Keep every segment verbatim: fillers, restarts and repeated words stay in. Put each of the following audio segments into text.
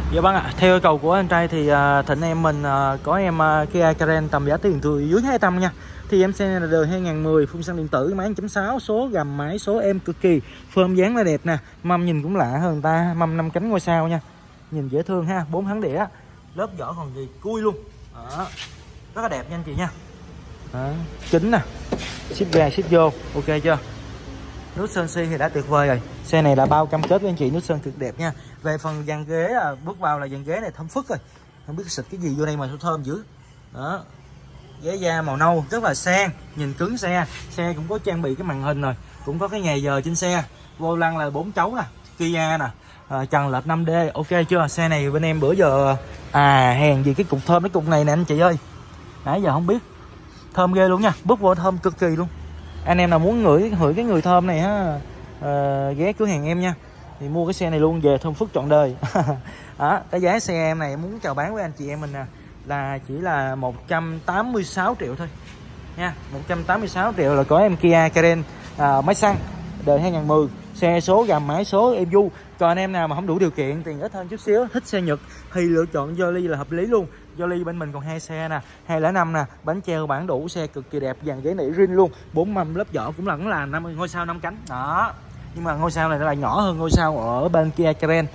Dạ vâng ạ, theo yêu cầu của anh trai thì uh, Thịnh em mình uh, có em uh, Kia Carens tầm giá tiền từ dưới hai trăm nha. Thì em xe này là đời hai nghìn mười, phun xăng điện tử, máy một chấm sáu, số gầm máy số em cực kỳ phơm dáng là đẹp nè, mâm nhìn cũng lạ hơn người ta, mâm năm cánh ngôi sao nha, nhìn dễ thương ha, bốn tháng đĩa, lớp vỏ còn gì cui luôn. Đó, rất là đẹp nha anh chị nha. Đó, kính nè, ship ra ship vô, ok chưa? Nút sơn xi thì đã tuyệt vời rồi. Xe này là bao cam kết với anh chị, nút sơn cực đẹp nha. Về phần dàn ghế là bước vào là dàn ghế này thơm phức rồi, không biết xịt cái gì vô đây mà thơm dữ. Đó, ghế da màu nâu rất là sang, nhìn cứng xe. Xe cũng có trang bị cái màn hình rồi, cũng có cái ngày giờ trên xe. Vô lăng là bốn chấu nè, Kia nè, à, trần lệch năm D, ok chưa? Xe này bên em bữa giờ à hèn gì cái cục thơm, cái cục này nè anh chị ơi, nãy giờ không biết, thơm ghê luôn nha, bước vô thơm cực kỳ luôn. Anh em nào muốn ngửi ngửi cái người thơm này á, à, ghé cửa hàng em nha, thì mua cái xe này luôn về thơm phức trọn đời. Đó, cái giá xe em này muốn chào bán với anh chị em mình nè là chỉ là một trăm tám mươi sáu triệu thôi nha. Một trăm tám mươi sáu triệu là có em Kia Carens à, máy xăng đời hai nghìn mười, xe số gầm máy số em du. Còn anh em nào mà không đủ điều kiện, tiền ít hơn chút xíu, thích xe Nhật thì lựa chọn Jolly là hợp lý luôn. Jolly bên mình còn hai xe nè, hai không năm nè, bánh treo bản đủ, xe cực kỳ đẹp, dàn ghế nỉ rin luôn, bốn mâm lớp vỏ cũng là cũng là năm ngôi sao năm cánh đó, nhưng mà ngôi sao này nó là nhỏ hơn ngôi sao ở bên Kia Carens.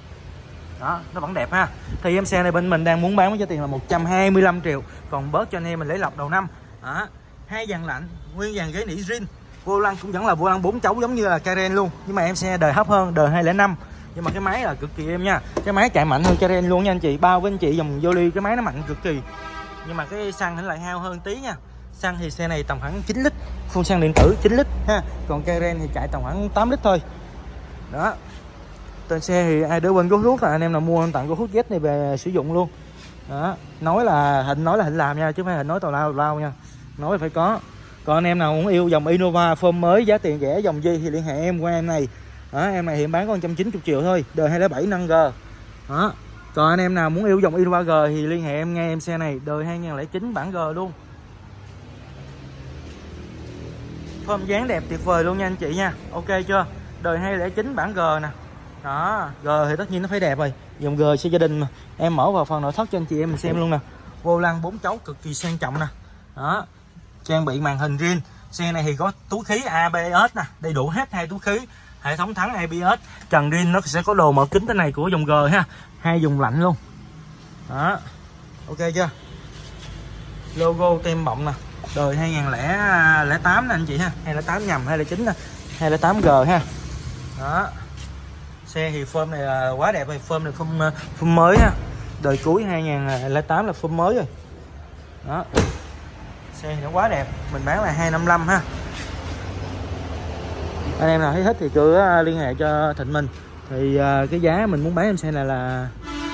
Đó, nó vẫn đẹp ha. Thì em xe này bên mình đang muốn bán với giá tiền là một trăm hai mươi lăm triệu, còn bớt cho anh em mình lấy lọc đầu năm. Đó, hai dàn lạnh, nguyên dàn ghế nỉ rin, vô lăng cũng vẫn là vô lăng bốn chấu giống như là Carens luôn, nhưng mà em xe đời hấp hơn, đời hai không năm, nhưng mà cái máy là cực kỳ êm nha, cái máy chạy mạnh hơn Carens luôn nha anh chị. Bao với anh chị dòng Jolly cái máy nó mạnh cực kỳ, nhưng mà cái xăng thì lại hao hơn tí nha. Xăng thì xe này tầm khoảng chín lít, phun xăng điện tử chín lít ha, còn Carens thì chạy tầm khoảng tám lít thôi. Đó, tên xe thì ai đỡ quên gói thuốc, là anh em nào mua tặng gói thuốc Z này về sử dụng luôn. Đó, nói là Thịnh nói là Thịnh làm nha, chứ không phải Thịnh nói tào lao tào lao nha, nói phải có. Còn anh em nào muốn yêu dòng Innova form mới giá tiền rẻ dòng gì thì liên hệ em qua em này. Đó, em này hiện bán có một trăm chín mươi triệu thôi, đời hai không bảy năm G. Đó, còn anh em nào muốn yêu dòng Innova G thì liên hệ em ngay, em xe này đời hai không không chín bản G luôn, form dáng đẹp tuyệt vời luôn nha anh chị nha, ok chưa? Đời hai không chín bản G nè. Đó, G thì tất nhiên nó phải đẹp rồi, dòng G xe gia đình mà. Em mở vào phần nội thất cho anh chị em mình xem luôn nè, vô lăng bốn chấu cực kỳ sang trọng nè. Đó, trang bị màn hình riêng. Xe này thì có túi khí a bê ét nè, đầy đủ hết hai túi khí, hệ thống thắng a bê ét, trần riêng nó sẽ có đồ mở kính thế này của dòng G ha, hai dùng lạnh luôn. Đó, ok chưa? Logo tem bọng nè, đời hai không không tám nè anh chị ha, hai không tám nhầm hai không chín nè, hai không tám G ha. Đó, xe thì form này là quá đẹp rồi, form này form, form mới ha, đời cuối hai không không tám là form mới rồi. Đó, xe thì nó quá đẹp, mình bán là hai năm lăm ha. Anh em nào thấy thích thì cứ liên hệ cho Thịnh mình, thì cái giá mình muốn bán em xe này là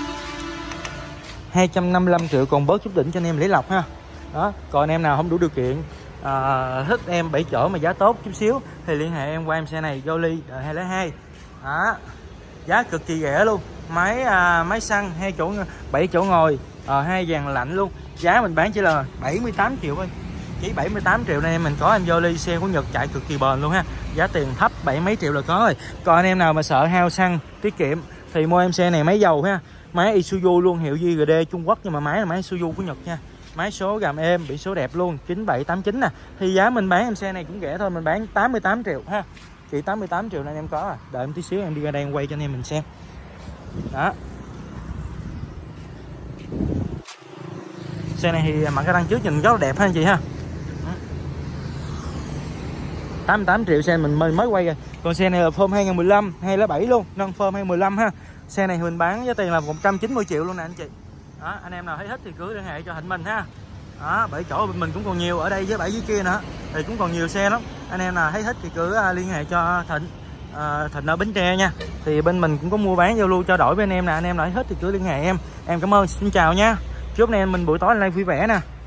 hai trăm năm mươi lăm triệu, còn bớt chút đỉnh cho anh em lấy lọc ha. Đó, còn anh em nào không đủ điều kiện, à, thích em bảy chỗ mà giá tốt chút xíu thì liên hệ em qua em xe này, Jolly hai không hai. Đó, giá cực kỳ rẻ luôn, máy à, máy xăng hai chỗ, bảy chỗ ngồi, à, hai dàn lạnh luôn. Giá mình bán chỉ là bảy mươi tám triệu thôi, chỉ bảy mươi tám triệu này em mình có em Jolly, xe của Nhật chạy cực kỳ bền luôn ha, giá tiền thấp bảy mấy triệu là có rồi. Còn anh em nào mà sợ hao xăng tiết kiệm thì mua em xe này máy dầu ha, máy Isuzu luôn, hiệu giê giê đê Trung Quốc nhưng mà máy là máy Isuzu của Nhật nha, máy số gầm êm, biển số đẹp luôn, chín bảy tám chín nè. Thì giá mình bán em xe này cũng rẻ thôi, mình bán tám mươi tám triệu ha, chỉ tám mươi tám triệu nên em có à. Đợi em tí xíu em đi ra đây em quay cho anh em mình xem. Đó, xe này thì mặt cái đằng trước nhìn rất là đẹp ha anh chị ha, tám mươi tám triệu xe mình mới quay rồi. Còn xe này là form hai không một lăm, hai không bảy luôn, nâng form hai không một lăm ha. Xe này mình bán giá tiền là một trăm chín mươi triệu luôn nè anh chị. Đó, anh em nào thấy thích thì cứ liên hệ cho Thịnh mình ha. Đó, bảy chỗ bên mình cũng còn nhiều, ở đây với bảy dưới kia nữa thì cũng còn nhiều xe lắm. Anh em nào thấy thích thì cứ uh, liên hệ cho Thịnh, uh, Thịnh ở Bến Tre nha. Thì bên mình cũng có mua bán giao lưu trao đổi với anh em nè, anh em nào thấy thích thì cứ liên hệ em. Em cảm ơn, xin chào nha. Chúc anh em mình buổi tối nay vui vẻ nè.